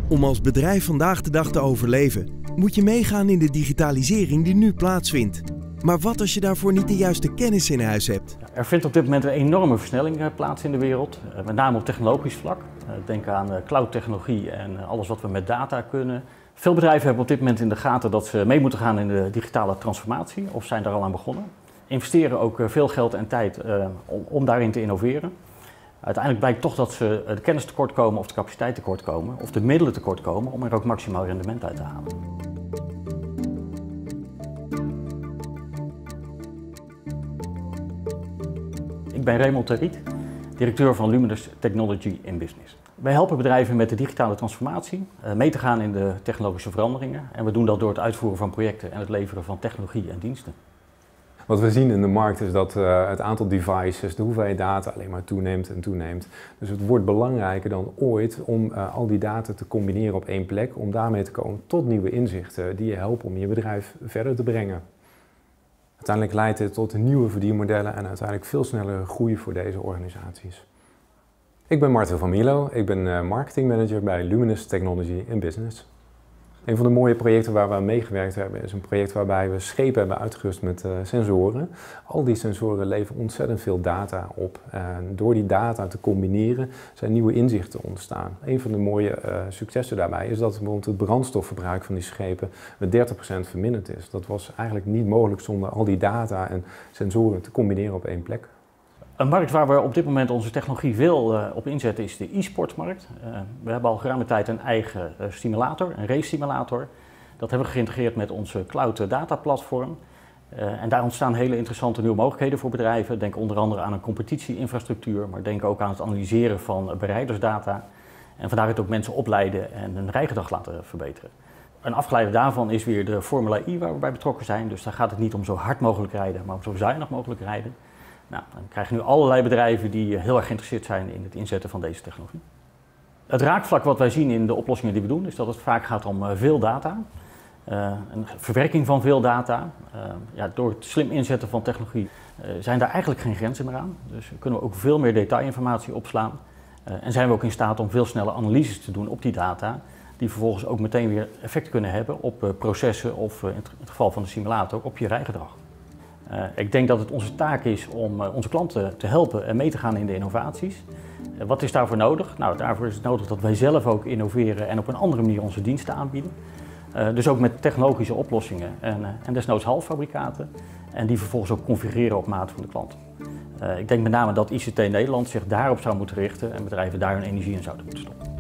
Om als bedrijf vandaag de dag te overleven, moet je meegaan in de digitalisering die nu plaatsvindt. Maar wat als je daarvoor niet de juiste kennis in huis hebt? Er vindt op dit moment een enorme versnelling plaats in de wereld, met name op technologisch vlak. Denk aan cloud-technologie en alles wat we met data kunnen. Veel bedrijven hebben op dit moment in de gaten dat ze mee moeten gaan in de digitale transformatie, of zijn daar al aan begonnen. Investeren ook veel geld en tijd om daarin te innoveren. Uiteindelijk blijkt toch dat ze de kennis tekort komen of de capaciteit tekort komen, of de middelen tekort komen om er ook maximaal rendement uit te halen. Ik ben Raymond Terriet, directeur van Luminous Technology in Business. Wij helpen bedrijven met de digitale transformatie mee te gaan in de technologische veranderingen. En we doen dat door het uitvoeren van projecten en het leveren van technologie en diensten. Wat we zien in de markt is dat het aantal devices, de hoeveelheid data alleen maar toeneemt en toeneemt. Dus het wordt belangrijker dan ooit om al die data te combineren op één plek, om daarmee te komen tot nieuwe inzichten die je helpen om je bedrijf verder te brengen. Uiteindelijk leidt dit tot nieuwe verdienmodellen en uiteindelijk veel snellere groei voor deze organisaties. Ik ben Martin van Milo, ik ben marketingmanager bij Luminous Technology in Business. Een van de mooie projecten waar we aan meegewerkt hebben is een project waarbij we schepen hebben uitgerust met sensoren. Al die sensoren leveren ontzettend veel data op. En door die data te combineren zijn nieuwe inzichten ontstaan. Een van de mooie successen daarbij is dat bijvoorbeeld het brandstofverbruik van die schepen met 30% verminderd is. Dat was eigenlijk niet mogelijk zonder al die data en sensoren te combineren op één plek. Een markt waar we op dit moment onze technologie veel op inzetten is de e-sportsmarkt. We hebben al geruime tijd een eigen simulator, een race simulator. Dat hebben we geïntegreerd met onze cloud data platform. En daar ontstaan hele interessante nieuwe mogelijkheden voor bedrijven. Denk onder andere aan een competitie-infrastructuur, maar denk ook aan het analyseren van berijdersdata. En vandaar het ook mensen opleiden en hun rijgedrag laten verbeteren. Een afgeleide daarvan is weer de Formula E waar we bij betrokken zijn. Dus daar gaat het niet om zo hard mogelijk rijden, maar om zo zuinig mogelijk rijden. Nou, dan krijg je nu allerlei bedrijven die heel erg geïnteresseerd zijn in het inzetten van deze technologie. Het raakvlak wat wij zien in de oplossingen die we doen, is dat het vaak gaat om veel data. Een verwerking van veel data. Door het slim inzetten van technologie zijn daar eigenlijk geen grenzen meer aan. Dus kunnen we ook veel meer detailinformatie opslaan. En zijn we ook in staat om veel sneller analyses te doen op die data, die vervolgens ook meteen weer effect kunnen hebben op processen of in het geval van de simulator op je rijgedrag. Ik denk dat het onze taak is om onze klanten te helpen en mee te gaan in de innovaties. Wat is daarvoor nodig? Nou, daarvoor is het nodig dat wij zelf ook innoveren en op een andere manier onze diensten aanbieden. Dus ook met technologische oplossingen en desnoods halffabrikaten. En die vervolgens ook configureren op maat van de klant. Ik denk met name dat ICT Nederland zich daarop zou moeten richten en bedrijven daar hun energie in zouden moeten stoppen.